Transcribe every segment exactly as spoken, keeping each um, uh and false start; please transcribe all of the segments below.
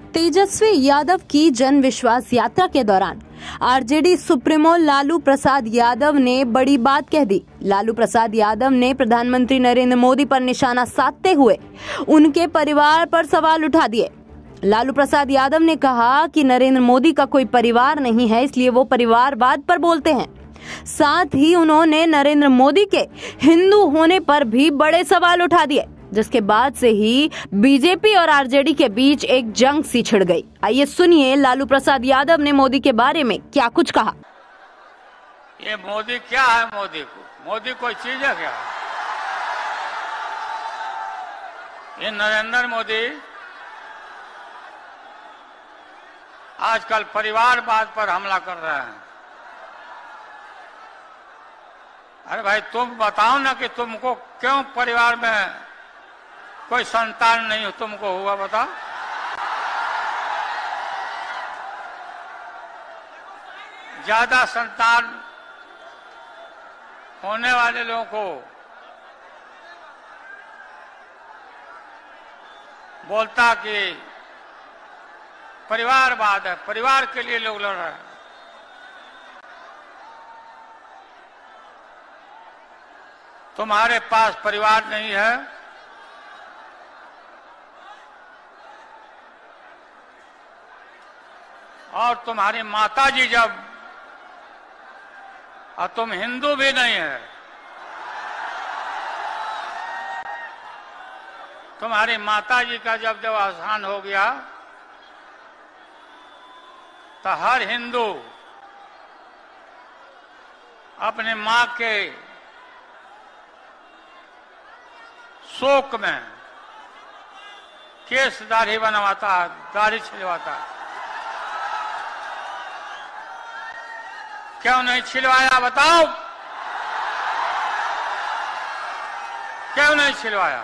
तेजस्वी यादव की जन विश्वास यात्रा के दौरान आरजेडी सुप्रीमो लालू प्रसाद यादव ने बड़ी बात कह दी। लालू प्रसाद यादव ने प्रधानमंत्री नरेंद्र मोदी पर निशाना साधते हुए उनके परिवार पर सवाल उठा दिए। लालू प्रसाद यादव ने कहा कि नरेंद्र मोदी का कोई परिवार नहीं है, इसलिए वो परिवारवाद पर बोलते हैं। साथ ही उन्होंने नरेंद्र मोदी के हिंदू होने पर भी बड़े सवाल उठा दिए, जिसके बाद से ही बीजेपी और आरजेडी के बीच एक जंग सी छिड़ गई। आइए सुनिए लालू प्रसाद यादव ने मोदी के बारे में क्या कुछ कहा। ये मोदी क्या है? मोदी को मोदी कोई चीज है क्या? ये नरेंद्र मोदी आजकल परिवारवाद पर हमला कर रहे हैं। अरे भाई तुम बताओ ना कि तुमको क्यों परिवार में कोई संतान नहीं तुमको हुआ, बताओ। ज्यादा संतान होने वाले लोगों को बोलता कि परिवारवाद है, परिवार के लिए लोग लड़ रहे हैं। तुम्हारे पास परिवार नहीं है, और तुम्हारी माताजी जब, और तुम हिंदू भी नहीं है, तुम्हारी माताजी का जब जब अवसान हो गया तो हर हिंदू अपने मां के शोक में केस दाढ़ी बनवाता है, दाढ़ी छिलवाता है। क्यों नहीं छिलवाया बताओ? क्यों नहीं छिलवाया?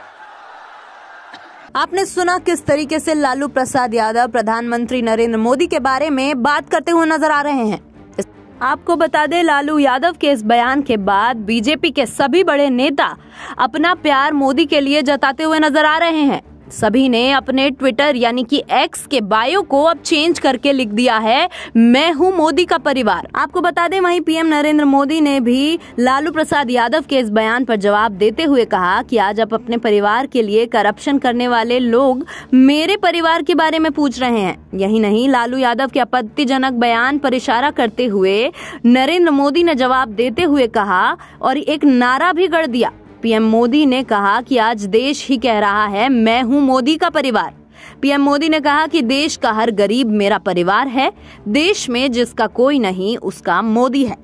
आपने सुना किस तरीके से लालू प्रसाद यादव प्रधानमंत्री नरेंद्र मोदी के बारे में बात करते हुए नजर आ रहे हैं। आपको बता दें, लालू यादव के इस बयान के बाद बीजेपी के सभी बड़े नेता अपना प्यार मोदी के लिए जताते हुए नजर आ रहे हैं। सभी ने अपने ट्विटर यानी कि एक्स के बायो को अब चेंज करके लिख दिया है, मैं हूं मोदी का परिवार। आपको बता दें, वहीं पीएम नरेंद्र मोदी ने भी लालू प्रसाद यादव के इस बयान पर जवाब देते हुए कहा कि आज आप अपने परिवार के लिए करप्शन करने वाले लोग मेरे परिवार के बारे में पूछ रहे हैं। यही नहीं, लालू यादव के आपत्तिजनक बयान पर इशारा करते हुए नरेंद्र मोदी ने जवाब देते हुए कहा और एक नारा भी गढ़ दिया। पीएम मोदी ने कहा कि आज देश ही कह रहा है, मैं हूं मोदी का परिवार। पीएम मोदी ने कहा कि देश का हर गरीब मेरा परिवार है, देश में जिसका कोई नहीं उसका मोदी है।